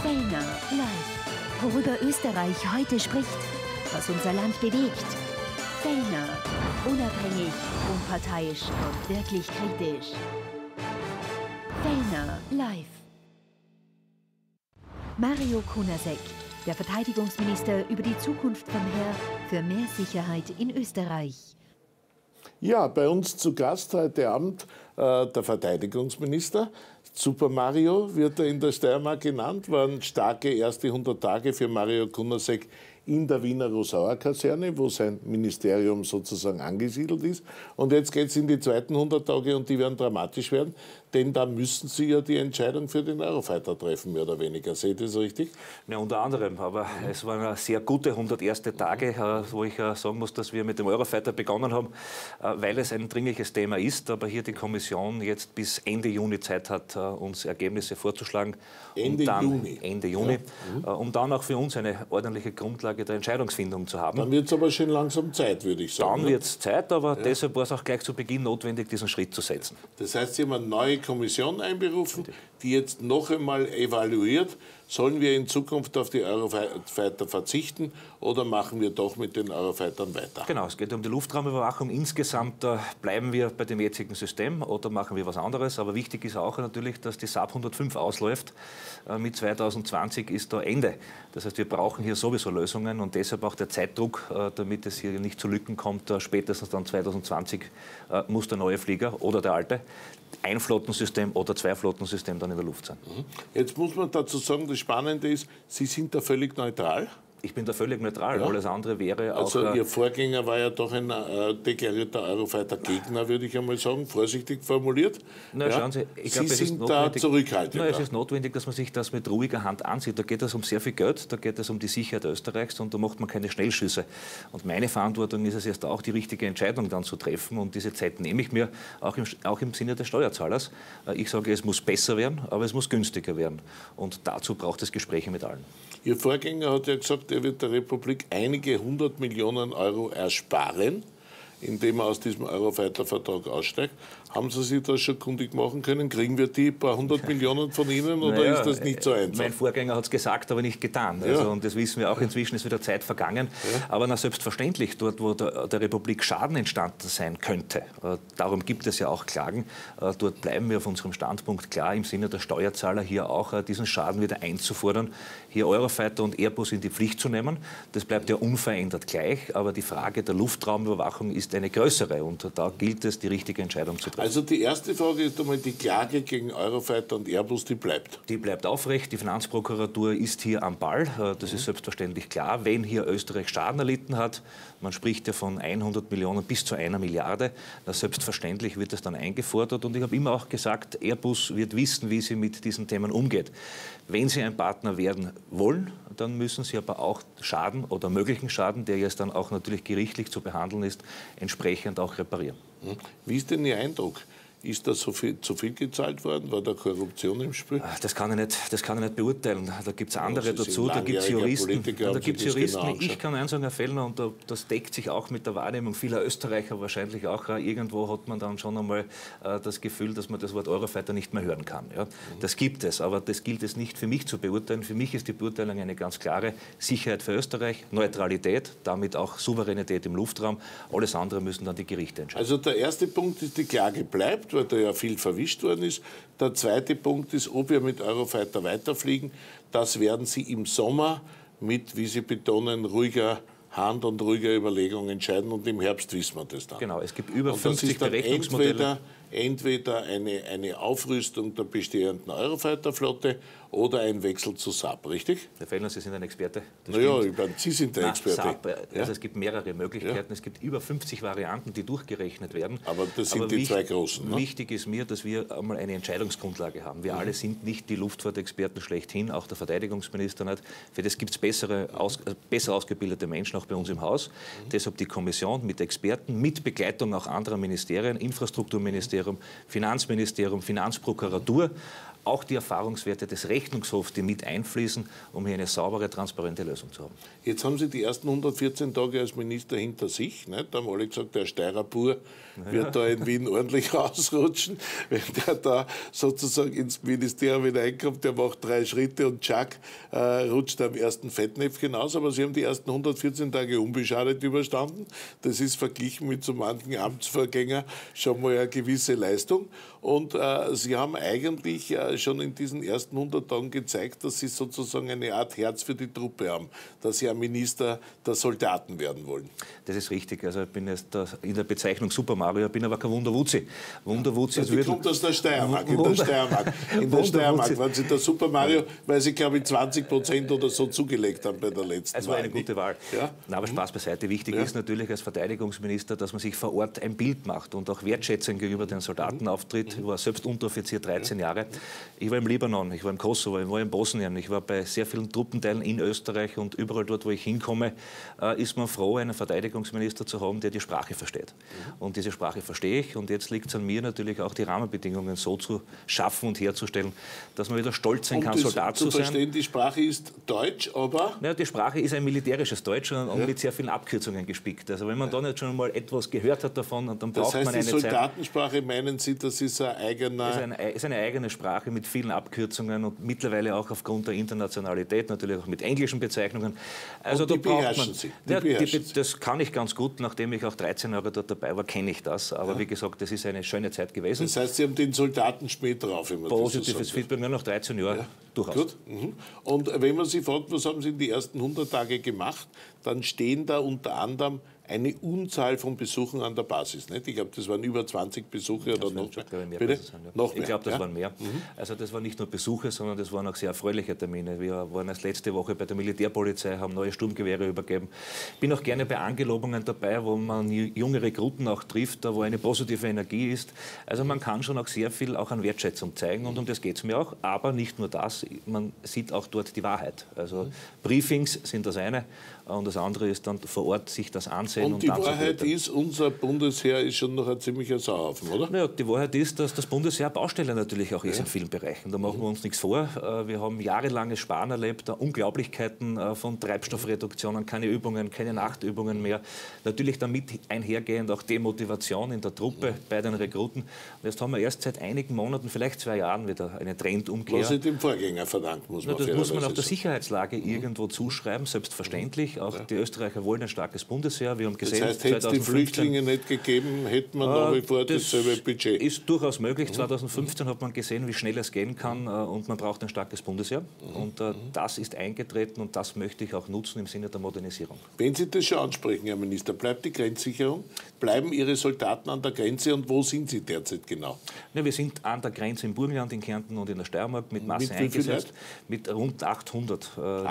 Fellner live. Worüber Österreich heute spricht, was unser Land bewegt. Fellner, unabhängig, unparteiisch und wirklich kritisch. Fellner live. Mario Kunasek, der Verteidigungsminister über die Zukunft vom Heer für mehr Sicherheit in Österreich. Ja, bei uns zu Gast heute Abend der Verteidigungsminister. Super Mario wird er in der Steiermark genannt, waren starke erste 100 Tage für Mario Kunasek in der Wiener Rosauer Kaserne, wo sein Ministerium sozusagen angesiedelt ist. Und jetzt geht es in die zweiten 100 Tage und die werden dramatisch werden, denn da müssen Sie ja die Entscheidung für den Eurofighter treffen, mehr oder weniger. Seht ihr das richtig? Ja, unter anderem, aber es waren sehr gute 100 erste Tage, wo ich sagen muss, dass wir mit dem Eurofighter begonnen haben, weil es ein dringliches Thema ist, aber hier die Kommission jetzt bis Ende Juni Zeit hat, uns Ergebnisse vorzuschlagen. Ende Juni, ja. Um dann auch für uns eine ordentliche Grundlage der Entscheidungsfindung zu haben. Dann wird es aber schon langsam Zeit, würde ich sagen. Dann wird es Zeit, aber deshalb war es auch gleich zu Beginn notwendig, diesen Schritt zu setzen. Das heißt, Sie haben eine neue Kommission einberufen, die jetzt noch einmal evaluiert, sollen wir in Zukunft auf die Eurofighter verzichten oder machen wir doch mit den Eurofightern weiter? Genau, es geht um die Luftraumüberwachung. Insgesamt bleiben wir bei dem jetzigen System oder machen wir was anderes. Aber wichtig ist auch natürlich, dass die Saab 105 ausläuft. Mit 2020 ist da Ende. Das heißt, wir brauchen hier sowieso Lösungen und deshalb auch der Zeitdruck, damit es hier nicht zu Lücken kommt. Spätestens dann 2020 muss der neue Flieger oder der alte ein Flottensystem oder zwei Flottensystem dann in der Luft sein. Jetzt muss man dazu sagen, das Spannende ist, Sie sind da völlig neutral. Ich bin da völlig neutral. Ja. Alles andere wäre auch... Also Ihr Vorgänger war ja doch ein deklarierter Eurofighter-Gegner, würde ich einmal sagen, vorsichtig formuliert. Na, schauen Sie, ich glaube, Sie sind da zurückhaltend. Es ist notwendig, dass man sich das mit ruhiger Hand ansieht. Da geht es um sehr viel Geld, da geht es um die Sicherheit Österreichs und da macht man keine Schnellschüsse. Und meine Verantwortung ist es jetzt auch, die richtige Entscheidung dann zu treffen und diese Zeit nehme ich mir, auch im Sinne des Steuerzahlers. Ich sage, es muss besser werden, aber es muss günstiger werden. Und dazu braucht es Gespräche mit allen. Ihr Vorgänger hat ja gesagt, er wird der Republik einige 100 Millionen Euro ersparen, indem er aus diesem Eurofighter-Vertrag aussteigt. Haben Sie sich das schon kundig machen können? Kriegen wir die paar 100 Millionen von Ihnen oder ist das nicht so einfach? Mein Vorgänger hat es gesagt, aber nicht getan. Ja. Also, und das wissen wir auch, inzwischen ist wieder Zeit vergangen. Ja. Aber selbstverständlich, dort wo der Republik Schaden entstanden sein könnte, darum gibt es ja auch Klagen, dort bleiben wir auf unserem Standpunkt klar, im Sinne der Steuerzahler hier auch diesen Schaden wieder einzufordern, hier Eurofighter und Airbus in die Pflicht zu nehmen. Das bleibt ja unverändert gleich, aber die Frage der Luftraumüberwachung ist eine größere und da gilt es, die richtige Entscheidung zu treffen. Also die erste Frage ist einmal, die Klage gegen Eurofighter und Airbus, die bleibt? Die bleibt aufrecht. Die Finanzprokuratur ist hier am Ball. Das ist selbstverständlich klar. Wenn hier Österreich Schaden erlitten hat, man spricht ja von 100 Millionen bis zu 1 Milliarde, selbstverständlich wird das dann eingefordert. Und ich habe immer auch gesagt, Airbus wird wissen, wie sie mit diesen Themen umgeht. Wenn sie ein Partner werden wollen, dann müssen sie aber auch Schaden oder möglichen Schaden, der jetzt dann auch natürlich gerichtlich zu behandeln ist, entsprechend auch reparieren. Wie ist denn Ihr Eindruck? Ist da zu viel gezahlt worden? War da Korruption im Spiel? Das kann ich nicht beurteilen. Da gibt es andere dazu, da gibt es Juristen. Ich kann eins sagen, Herr Fellner, und das deckt sich auch mit der Wahrnehmung vieler Österreicher wahrscheinlich auch. Irgendwo hat man dann schon einmal das Gefühl, dass man das Wort Eurofighter nicht mehr hören kann. Ja? Das gibt es, aber das gilt es nicht für mich zu beurteilen. Für mich ist die Beurteilung eine ganz klare: Sicherheit für Österreich, Neutralität, damit auch Souveränität im Luftraum. Alles andere müssen dann die Gerichte entscheiden. Also der erste Punkt ist, die Klage bleibt, weil da ja viel verwischt worden ist. Der zweite Punkt ist, ob wir mit Eurofighter weiterfliegen. Das werden Sie im Sommer mit, wie Sie betonen, ruhiger Hand und ruhiger Überlegung entscheiden und im Herbst wissen wir das dann. Genau, es gibt über 50 Berechnungsmodelle. Entweder eine Aufrüstung der bestehenden Eurofighter-Flotte oder ein Wechsel zu Saab, richtig? Herr Fellner, Sie sind ein Experte. Naja, Sie sind der Experte. Saab, also es gibt mehrere Möglichkeiten. Ja. Es gibt über 50 Varianten, die durchgerechnet werden. Aber das sind die zwei großen. Ne? Wichtig ist mir, dass wir einmal eine Entscheidungsgrundlage haben. Wir alle sind nicht die Luftfahrtexperten schlechthin, auch der Verteidigungsminister nicht. Für das gibt es besser ausgebildete Menschen auch bei uns im Haus. Deshalb die Kommission mit Experten, mit Begleitung auch anderer Ministerien, Infrastrukturministerium, Finanzministerium, Finanzprokuratur, auch die Erfahrungswerte des Rechnungshofs, die mit einfließen, um hier eine saubere, transparente Lösung zu haben. Jetzt haben Sie die ersten 114 Tage als Minister hinter sich. Nicht? Da haben alle gesagt, der Steirer Bur wird da in Wien ordentlich rausrutschen. Wenn der da sozusagen ins Ministerium hineinkommt, der macht 3 Schritte und tschack, rutscht er am ersten Fettnäpfchen aus. Aber Sie haben die ersten 114 Tage unbeschadet überstanden. Das ist verglichen mit so manchen Amtsvorgängern schon mal eine gewisse Leistung. Und Sie haben eigentlich schon in diesen ersten 100 Tagen gezeigt, dass Sie sozusagen eine Art Herz für die Truppe haben, dass Sie ein Minister der Soldaten werden wollen. Das ist richtig. Also ich bin jetzt in der Bezeichnung Super Mario, bin aber kein Wunderwutzi. Wunderwutzi die kommt aus der Steiermark. In der Steiermark waren Sie der Super Mario, weil Sie, glaube ich, 20% oder so zugelegt haben bei der letzten Wahl. Es war eine gute Wahl. Ja? Na, aber Spaß beiseite. Wichtig ist natürlich als Verteidigungsminister, dass man sich vor Ort ein Bild macht und auch Wertschätzung gegenüber den Soldaten auftritt. Ich war selbst Unteroffizier 13 Jahre. Ich war im Libanon, ich war im Kosovo, ich war in Bosnien, ich war bei sehr vielen Truppenteilen in Österreich und überall dort, wo ich hinkomme, ist man froh, einen Verteidigungsminister zu haben, der die Sprache versteht. Und diese Sprache verstehe ich und jetzt liegt es an mir natürlich auch, die Rahmenbedingungen so zu schaffen und herzustellen, dass man wieder stolz sein kann, Soldat zu sein. Verstehen, die Sprache ist Deutsch, aber... Ja, die Sprache ist ein militärisches Deutsch und mit sehr vielen Abkürzungen gespickt. Also wenn man dann jetzt schon mal etwas gehört hat davon, dann braucht man eine Zeit. Das heißt, die Soldatensprache, meinen Sie, das ist ein eigener... Das ist eine eigene Sprache mit vielen Abkürzungen und mittlerweile auch aufgrund der Internationalität natürlich auch mit englischen Bezeichnungen. Also und die beherrschen Sie? Das kann ich ganz gut, nachdem ich auch 13 Jahre dort dabei war, kenne ich das. Aber wie gesagt, das ist eine schöne Zeit gewesen. Das heißt, Sie haben den Soldatenschmäh drauf. Positives Feedback, nur nach 13 Jahren durchaus. Gut. Und wenn man Sie fragt, was haben Sie in die ersten 100 Tage gemacht, dann stehen da unter anderem eine Unzahl von Besuchen an der Basis. Nicht? Ich glaube, das waren über 20 Besuche oder noch mehr. Bitte? Noch mehr. Ich glaube, das waren mehr. Also das waren nicht nur Besuche, sondern das waren auch sehr erfreuliche Termine. Wir waren erst letzte Woche bei der Militärpolizei, haben neue Sturmgewehre übergeben. Bin auch gerne bei Angelobungen dabei, wo man junge Rekruten auch trifft, da wo eine positive Energie ist. Also man kann schon auch sehr viel auch an Wertschätzung zeigen und um das geht es mir auch. Aber nicht nur das, man sieht auch dort die Wahrheit. Also Briefings sind das eine und das andere ist dann vor Ort sich das ansehen. Und die Wahrheit ist, unser Bundesheer ist schon noch ein ziemlicher Sauhaufen, oder? Naja, die Wahrheit ist, dass das Bundesheer Baustelle natürlich auch ist in vielen Bereichen. Da machen wir uns nichts vor. Wir haben jahrelanges Sparen erlebt, Unglaublichkeiten von Treibstoffreduktionen, keine Übungen, keine Nachtübungen mehr. Natürlich damit einhergehend auch Demotivation in der Truppe bei den Rekruten. Und jetzt haben wir erst seit einigen Monaten, vielleicht 2 Jahren, wieder eine Trendumkehr. Was Sie dem Vorgänger verdankt, muss man Das muss man auch der Sicherheitslage irgendwo zuschreiben, selbstverständlich. Auch die Österreicher wollen ein starkes Bundesheer. Wir haben gesehen, das heißt, hätte es die Flüchtlinge nicht gegeben, hätte man nach wie vor dasselbe Budget. Ist durchaus möglich. 2015 hat man gesehen, wie schnell es gehen kann und man braucht ein starkes Bundesheer. Und das ist eingetreten und das möchte ich auch nutzen im Sinne der Modernisierung. Wenn Sie das schon ansprechen, Herr Minister, bleibt die Grenzsicherung? Bleiben Ihre Soldaten an der Grenze und wo sind sie derzeit genau? Ja, wir sind an der Grenze im Burgenland, in Kärnten und in der Steiermark mit Masse eingesetzt. Mit rund 800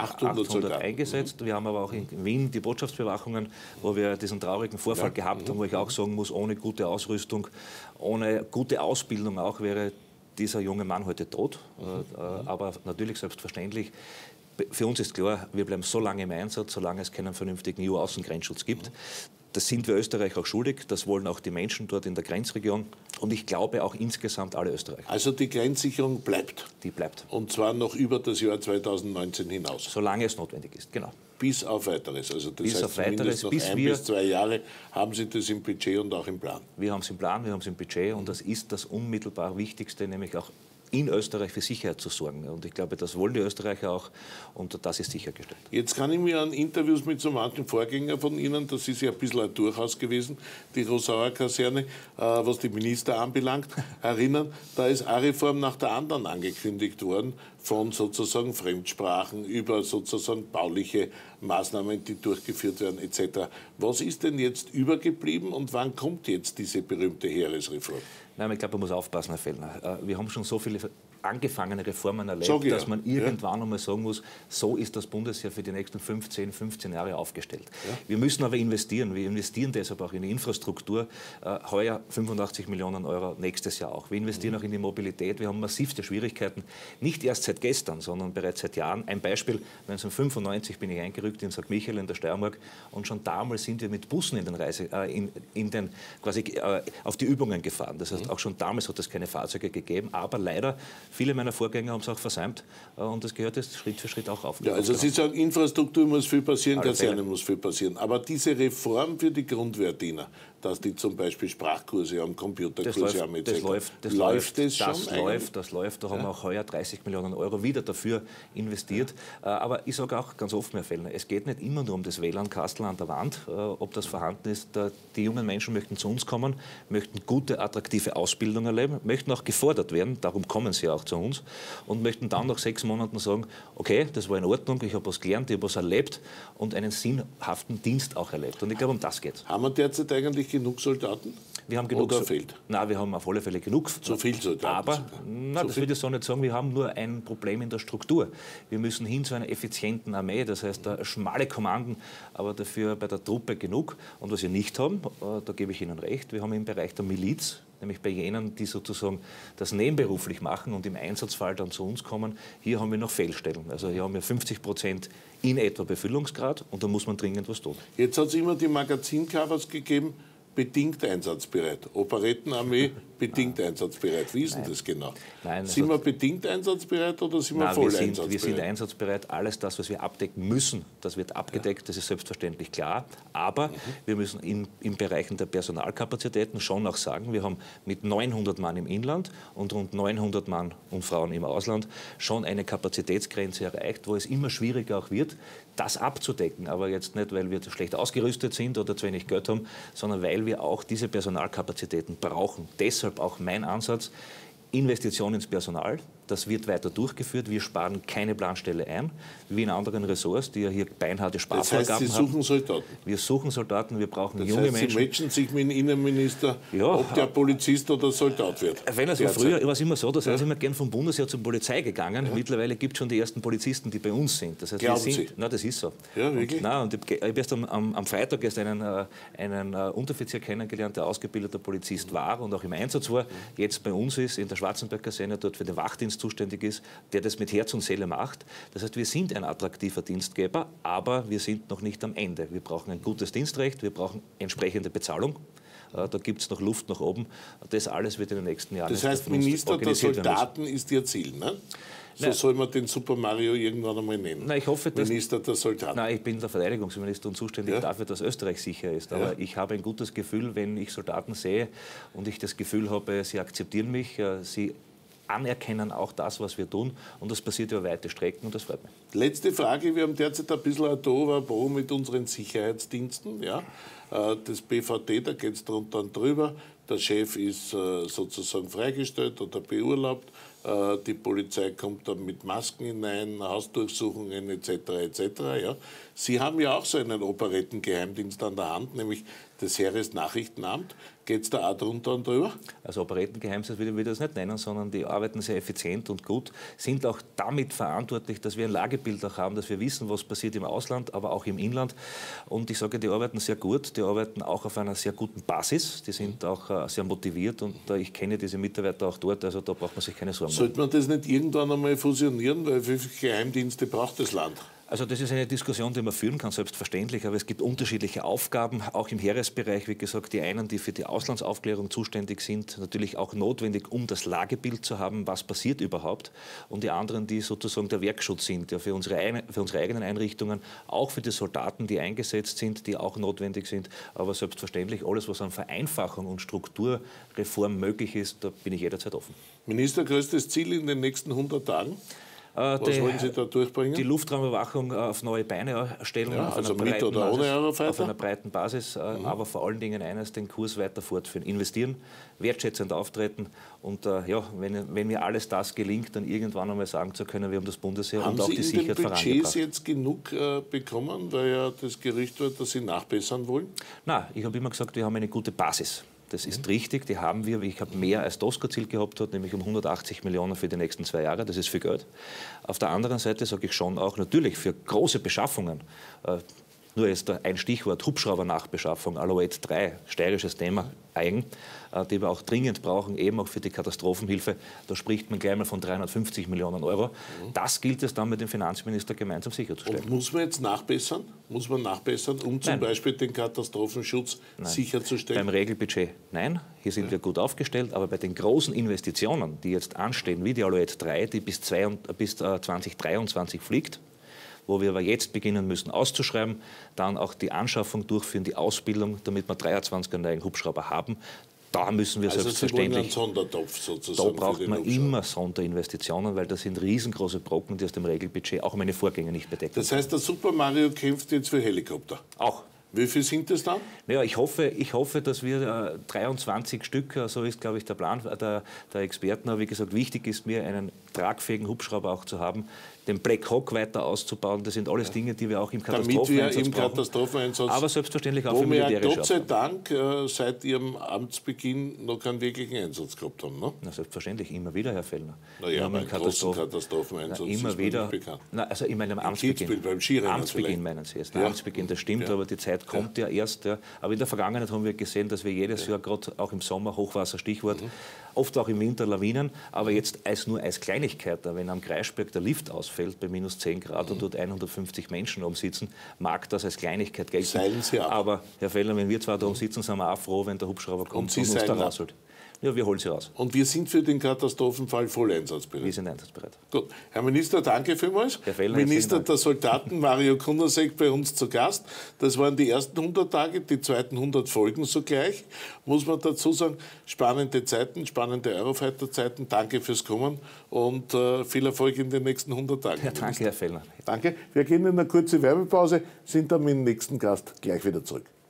eingesetzt. Wir haben aber auch in Wien die Botschaftsbewachungen, wo wir diesen traurigen Vorfall gehabt haben, wo ich auch sagen muss, ohne gute Ausrüstung, ohne gute Ausbildung auch, wäre dieser junge Mann heute tot. Aber natürlich selbstverständlich, für uns ist klar, wir bleiben so lange im Einsatz, solange es keinen vernünftigen EU-Außengrenzschutz gibt. Das sind wir Österreich auch schuldig, das wollen auch die Menschen dort in der Grenzregion und ich glaube auch insgesamt alle Österreicher. Also die Grenzsicherung bleibt? Die bleibt. Und zwar noch über das Jahr 2019 hinaus? Solange es notwendig ist, genau. Bis auf Weiteres? Also das bis heißt, auf Weiteres, noch bis 1 bis 2 Jahre haben Sie das im Budget und auch im Plan? Wir haben es im Plan, wir haben es im Budget und das ist das unmittelbar Wichtigste, nämlich auch in Österreich für Sicherheit zu sorgen. Und ich glaube, das wollen die Österreicher auch und das ist sichergestellt. Jetzt kann ich mich an Interviews mit so manchen Vorgängern von Ihnen, das ist ja ein bisschen ein Durchhaus gewesen, die Rosauer Kaserne, was die Minister anbelangt, erinnern. Da ist eine Reform nach der anderen angekündigt worden, von sozusagen Fremdsprachen über sozusagen bauliche Maßnahmen, die durchgeführt werden etc. Was ist denn jetzt übergeblieben und wann kommt jetzt diese berühmte Heeresreform? Nein, ich glaube, man muss aufpassen, Herr Fellner. Wir haben schon so viele angefangene Reformen erlebt, dass man irgendwann einmal sagen muss, so ist das Bundesheer für die nächsten 15 Jahre aufgestellt. Ja. Wir müssen aber investieren. Wir investieren deshalb auch in die Infrastruktur. Heuer 85 Millionen Euro, nächstes Jahr auch. Wir investieren auch in die Mobilität. Wir haben massivste Schwierigkeiten, nicht erst seit gestern, sondern bereits seit Jahren. Ein Beispiel, 1995 bin ich eingerückt in St. Michael in der Steiermark und schon damals sind wir mit Bussen in den auf die Übungen gefahren. Das heißt, auch schon damals hat es keine Fahrzeuge gegeben, aber leider Viele meiner Vorgänger haben es auch versäumt und das gehört jetzt Schritt für Schritt auch auf. Ja, also Sie sagen, Infrastruktur muss viel passieren, Kaserne muss viel passieren. Aber diese Reform für die Grundwehrdiener, dass die zum Beispiel Sprachkurse haben, Computerkurse haben etc. Das läuft. Da haben wir auch heuer 30 Millionen Euro wieder dafür investiert. Aber ich sage auch ganz offen, Herr Fellner, es geht nicht immer nur um das WLAN-Kastel an der Wand, ob das vorhanden ist. Die jungen Menschen möchten zu uns kommen, möchten gute, attraktive Ausbildung erleben, möchten auch gefordert werden, darum kommen sie auch zu uns, und möchten dann nach 6 Monaten sagen, okay, das war in Ordnung, ich habe was gelernt, ich habe was erlebt und einen sinnhaften Dienst auch erlebt. Und ich glaube, um das geht es. Haben wir derzeit eigentlich genug Soldaten? Wir haben genug. Oder fehlt? Nein, wir haben auf alle Fälle genug. Zu viel Soldaten? Aber, das würde ich so nicht sagen, wir haben nur ein Problem in der Struktur. Wir müssen hin zu einer effizienten Armee, das heißt schmale Kommanden, aber dafür bei der Truppe genug. Und was wir nicht haben, da gebe ich Ihnen recht, wir haben im Bereich der Miliz, nämlich bei jenen, die sozusagen das nebenberuflich machen und im Einsatzfall dann zu uns kommen, hier haben wir noch Fehlstellen. Also hier haben wir 50% in etwa Befüllungsgrad und da muss man dringend was tun. Jetzt hat es immer die Magazincovers gegeben, bedingt einsatzbereit. Operettenarmee, bedingt einsatzbereit. Wie ist denn das genau? Nein, sind wir bedingt einsatzbereit oder sind wir voll einsatzbereit? Wir sind einsatzbereit. Alles das, was wir abdecken müssen, das wird abgedeckt. Das ist selbstverständlich klar. Aber wir müssen in Bereichen der Personalkapazitäten schon auch sagen, wir haben mit 900 Mann im Inland und rund 900 Mann und Frauen im Ausland schon eine Kapazitätsgrenze erreicht, wo es immer schwieriger auch wird, das abzudecken. Aber jetzt nicht, weil wir schlecht ausgerüstet sind oder zu wenig Geld haben, sondern weil wir auch diese Personalkapazitäten brauchen. Deshalb auch mein Ansatz, Investition ins Personal. Das wird weiter durchgeführt. Wir sparen keine Planstelle ein, wie in anderen Ressorts, die ja hier beinharte Sparvorgaben haben. Das heißt, Sie suchen Soldaten? Wir suchen Soldaten, wir brauchen das junge heißt, Menschen. Sie matchen sich mit dem Innenminister, ob der Polizist oder Soldat wird? Wenn es früher war es immer so, da sind Sie immer gern vom Bundesheer zur Polizei gegangen. Ja. Mittlerweile gibt es schon die ersten Polizisten, die bei uns sind. Das heißt, Glauben Sie? Nein, das ist so. Ja, wirklich? Und ich habe erst am Freitag erst einen Unteroffizier kennengelernt, der ausgebildeter Polizist war und auch im Einsatz war, jetzt bei uns ist, in der Schwarzenberg-Kaserne, dort für den Wachdienst zuständig ist, der das mit Herz und Seele macht. Das heißt, wir sind ein attraktiver Dienstgeber, aber wir sind noch nicht am Ende. Wir brauchen ein gutes Dienstrecht, wir brauchen entsprechende Bezahlung. Da gibt es noch Luft nach oben. Das alles wird in den nächsten Jahren. Das heißt, Minister der Soldaten ist Ihr Ziel, ne? So soll man den Super Mario irgendwann einmal nennen. Ich hoffe, Minister der Soldaten. Nein, ich bin der Verteidigungsminister und zuständig dafür, dass Österreich sicher ist. Aber ich habe ein gutes Gefühl, wenn ich Soldaten sehe und ich das Gefühl habe, sie akzeptieren mich, sie anerkennen auch das, was wir tun. Und das passiert über weite Strecken und das freut mich. Letzte Frage. Wir haben derzeit ein bisschen ein Tohuwabohu mit unseren Sicherheitsdiensten. Ja? Das BVD, da geht es drunter und drüber. Der Chef ist sozusagen freigestellt oder beurlaubt. Die Polizei kommt dann mit Masken hinein, Hausdurchsuchungen etc. etc. Ja. Sie haben ja auch so einen Operettengeheimdienst an der Hand, nämlich das Heeresnachrichtenamt. Geht es da auch drunter und drüber? Also Operettengeheimdienst würde ich das nicht nennen, sondern die arbeiten sehr effizient und gut, sind auch damit verantwortlich, dass wir ein Lagebild auch haben, dass wir wissen, was passiert im Ausland, aber auch im Inland. Und ich sage, die arbeiten sehr gut, die arbeiten auch auf einer sehr guten Basis, die sind auch sehr motiviert und ich kenne diese Mitarbeiter auch dort, also da braucht man sich keine Sorgen machen. Sollte man das nicht irgendwann einmal fusionieren, weil wie viele Geheimdienste braucht das Land? Also das ist eine Diskussion, die man führen kann, selbstverständlich, aber es gibt unterschiedliche Aufgaben, auch im Heeresbereich, wie gesagt, die einen, die für die Auslandsaufklärung zuständig sind, natürlich auch notwendig, um das Lagebild zu haben, was passiert überhaupt, und die anderen, die sozusagen der Werkschutz sind, ja, für unsere eigenen Einrichtungen, auch für die Soldaten, die eingesetzt sind, die auch notwendig sind, aber selbstverständlich alles, was an Vereinfachung und Strukturreform möglich ist, da bin ich jederzeit offen. Minister, größtes Ziel in den nächsten 100 Tagen? Was wollen Sie da durchbringen? Die Luftraumüberwachung auf neue Beine stellen, also mit oder ohne Eurofighter? Auf einer breiten Basis, aber vor allen Dingen eines, den Kurs weiter fortführen. Investieren, wertschätzend auftreten und wenn mir alles das gelingt, dann irgendwann einmal sagen zu können, wir haben das Bundesheer und auch die Sicherheit vorangebracht. Haben Sie in den Budgets jetzt genug bekommen, weil ja das Gerücht wird, dass Sie nachbessern wollen? Nein, ich habe immer gesagt, wir haben eine gute Basis. Das ist richtig, die haben wir. Ich habe mehr als DOSCO-Ziel gehabt, nämlich um 180 Millionen für die nächsten 2 Jahre. Das ist viel Geld. Auf der anderen Seite sage ich schon auch, natürlich für große Beschaffungen, nur jetzt ein Stichwort, Hubschrauber-Nachbeschaffung, Alouette 3, steirisches Thema, eigen, die wir auch dringend brauchen, eben auch für die Katastrophenhilfe. Da spricht man gleich mal von 350 Millionen Euro. Das gilt es dann mit dem Finanzminister gemeinsam sicherzustellen. Und muss man jetzt nachbessern? Muss man nachbessern, um zum Beispiel den Katastrophenschutz sicherzustellen? Beim Regelbudget nein. Hier sind wir gut aufgestellt. Aber bei den großen Investitionen, die jetzt anstehen, wie die Alouette 3, die bis 2023 fliegt, wo wir aber jetzt beginnen müssen auszuschreiben, dann auch die Anschaffung durchführen, die Ausbildung, damit wir 23 einen neuen Hubschrauber haben. Da müssen wir selbstverständlich. Sie wollen einen Sondertopf sozusagen. Da braucht man immer Sonderinvestitionen, weil das sind riesengroße Brocken, die aus dem Regelbudget auch meine Vorgänger nicht bedeckt haben. Das heißt, der Super Mario kämpft jetzt für Helikopter? Auch. Wie viel sind das dann? Naja, ich hoffe, dass wir 23 Stück, so ist, glaube ich, der Plan der Experten. Aber wie gesagt, wichtig ist mir, einen tragfähigen Hubschrauber auch zu haben, den Black Hawk weiter auszubauen. Das sind alles Dinge, die wir auch im Katastropheneinsatz brauchen. Aber selbstverständlich auch für militärische Gott sei Dank seit Ihrem Amtsbeginn noch keinen wirklichen Einsatz gehabt haben, ne? Na, selbstverständlich, immer wieder, Herr Fellner. Naja, beim großen Katastropheneinsatz immer wieder. Nicht bekannt. Na, also in meinem Amtsbeginn. Beim Skirennen Amtsbeginn meinen Sie jetzt. Amtsbeginn, das stimmt, aber die Zeit kommt ja erst. Ja. Aber in der Vergangenheit haben wir gesehen, dass wir jedes Jahr, gerade auch im Sommer, Hochwasser, Stichwort, oft auch im Winter Lawinen, aber jetzt nur als Kleinigkeit, wenn am Kreisberg der Lift ausfällt bei minus 10 Grad und dort 150 Menschen umsitzen, mag das als Kleinigkeit gelten. Seilen Sie ab. Aber, Herr Fellner, wenn wir zwar da umsitzen, sind wir auch froh, wenn der Hubschrauber kommt und uns da rausholt. Ja, wir holen sie raus. Und wir sind für den Katastrophenfall voll einsatzbereit. Wir sind einsatzbereit. Gut. Herr Minister, danke vielmals. Herr Fellner, Minister der Soldaten Mario Kunasek bei uns zu Gast. Das waren die ersten 100 Tage, die zweiten 100 folgen sogleich. Muss man dazu sagen, spannende Zeiten, spannende Eurofighter-Zeiten. Danke fürs Kommen und viel Erfolg in den nächsten 100 Tagen. Ja, danke, Herr Fellner. Danke. Wir gehen in eine kurze Werbepause, sind dann mit dem nächsten Gast gleich wieder zurück.